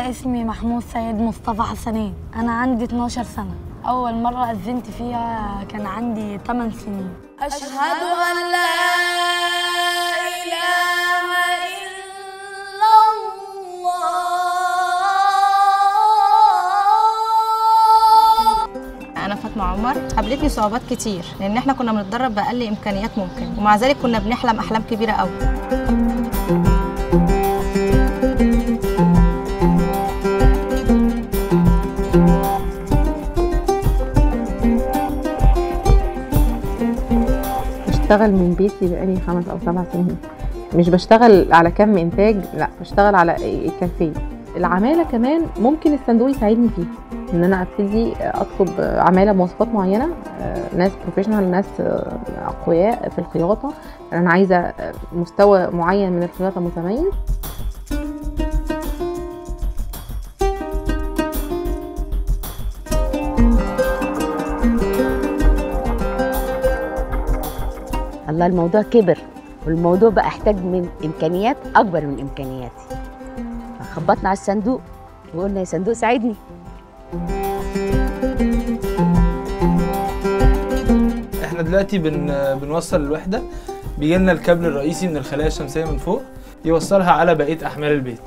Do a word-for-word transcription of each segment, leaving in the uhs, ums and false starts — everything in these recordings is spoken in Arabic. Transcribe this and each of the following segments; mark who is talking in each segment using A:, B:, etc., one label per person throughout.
A: أنا اسمي محمود سيد مصطفى حسنين، أنا عندي اتناشر سنة. أول مرة أذنت فيها كان عندي ثمان سنين.
B: أشهد أن لا إله إلا الله.
C: أنا فاطمة عمر. قابلتني صعوبات كتير لأن احنا كنا بنتدرب بأقل إمكانيات ممكن، ومع ذلك كنا بنحلم أحلام كبيرة قوي.
D: بشتغل من بيتي بقالي خمس أو سبع سنين. مش بشتغل على كم إنتاج، لا بشتغل على الكافيه. العمالة كمان ممكن الصندوق يساعدني فيه، إن أنا أبتدي أطلب عمالة بمواصفات معينة، ناس بروفيشنال، ناس أقوياء في الخياطة. أنا عايزة مستوى معين من الخياطة متميز.
E: الله، الموضوع كبر والموضوع بقى احتاج من امكانيات اكبر من امكانياتي. خبطنا على الصندوق وقلنا يا صندوق ساعدني.
F: احنا دلوقتي بن بنوصل الوحده، بيجي لنا الكابل الرئيسي من الخلايا الشمسيه من فوق يوصلها على بقيه احمال البيت.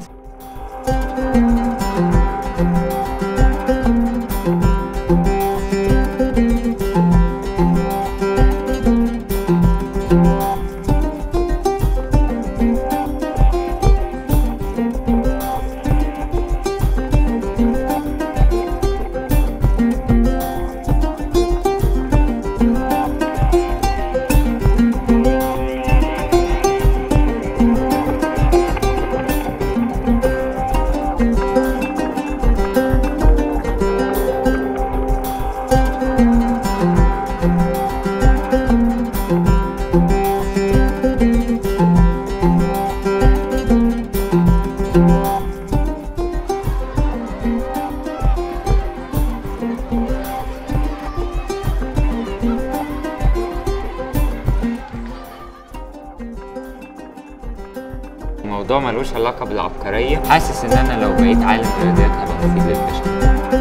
G: الموضوع ملوش علاقة بالعبقرية. حاسس إن أنا لو بقيت عالم رياضيات هبقى مفيد للبشر.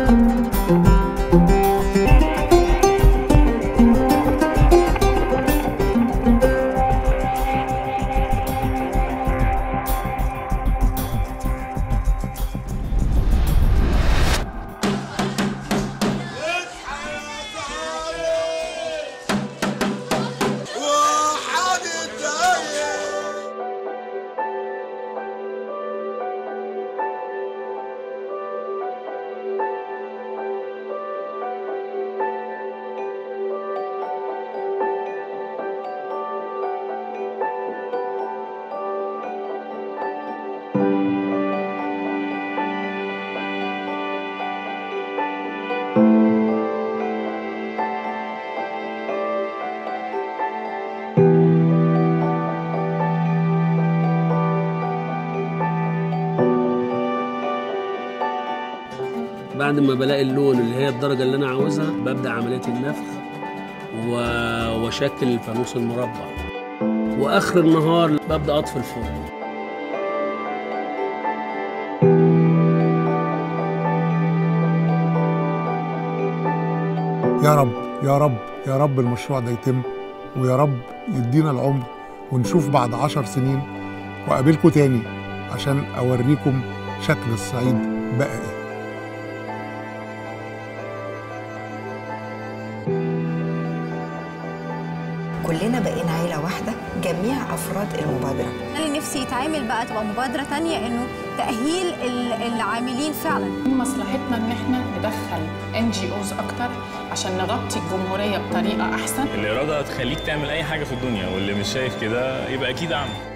H: بعد ما بلاقي اللون اللي هي الدرجة اللي أنا عاوزها ببدأ عملية النفخ وأشكل الفانوس المربع، وآخر النهار ببدأ أطفي الفرن.
I: يا رب يا رب يا رب المشروع ده يتم، ويا رب يدينا العمر ونشوف بعد عشر سنين وأقابلكم تاني عشان أوريكم شكل الصعيد بقى إيه.
J: كلنا بقينا عيلة واحدة، جميع أفراد المبادرة.
K: اللي نفسي يتعمل بقى تبقى مبادرة تانية، إنه تأهيل العاملين فعلا.
L: مصلحتنا إن إحنا ندخل إن جي أوز أكتر عشان نغطي الجمهورية بطريقة أحسن.
M: الإرادة تخليك تعمل أي حاجة في الدنيا، واللي مش شايف كده يبقى أكيد أعمى.